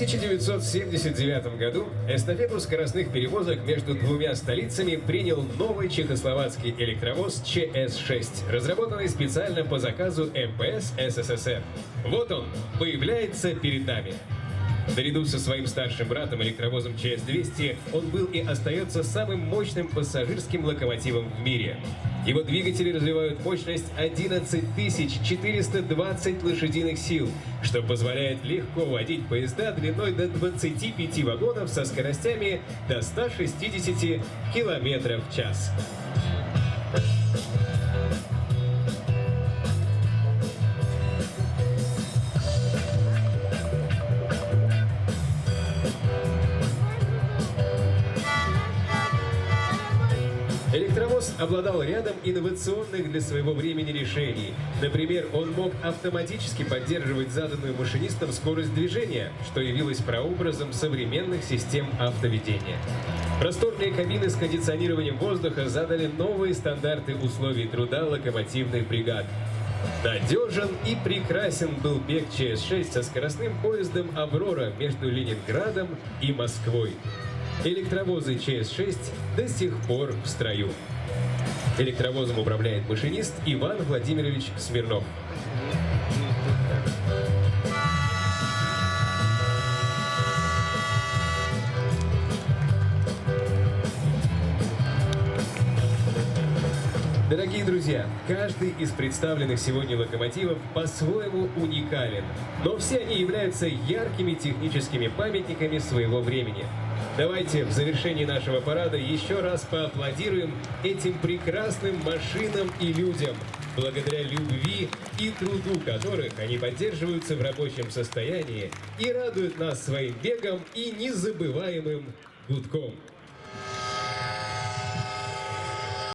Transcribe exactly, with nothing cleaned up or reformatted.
тысяча девятьсот семьдесят девятом году эстафету скоростных перевозок между двумя столицами принял новый чехословацкий электровоз Ч С шесть, разработанный специально по заказу Эм Пэ Эс Эс Эс Эс Эр. Вот он, появляется перед нами. Наряду со своим старшим братом, электровозом Ч С двести, он был и остается самым мощным пассажирским локомотивом в мире. Его двигатели развивают мощность одиннадцать тысяч четыреста двадцать лошадиных сил, что позволяет легко водить поезда длиной до двадцати пяти вагонов со скоростями до ста шестидесяти километров в час. Электровоз обладал рядом инновационных для своего времени решений. Например, он мог автоматически поддерживать заданную машинистом скорость движения, что явилось прообразом современных систем автоведения. Просторные кабины с кондиционированием воздуха задали новые стандарты условий труда локомотивных бригад. Надежен и прекрасен был бег Ч С шесть со скоростным поездом «Аврора» между Ленинградом и Москвой. Электровозы Ч С шесть до сих пор в строю. Электровозом управляет машинист Иван Владимирович Смирнов. Дорогие друзья, каждый из представленных сегодня локомотивов по-своему уникален, но все они являются яркими техническими памятниками своего времени. Давайте в завершении нашего парада еще раз поаплодируем этим прекрасным машинам и людям, благодаря любви и труду которых они поддерживаются в рабочем состоянии и радуют нас своим бегом и незабываемым гудком.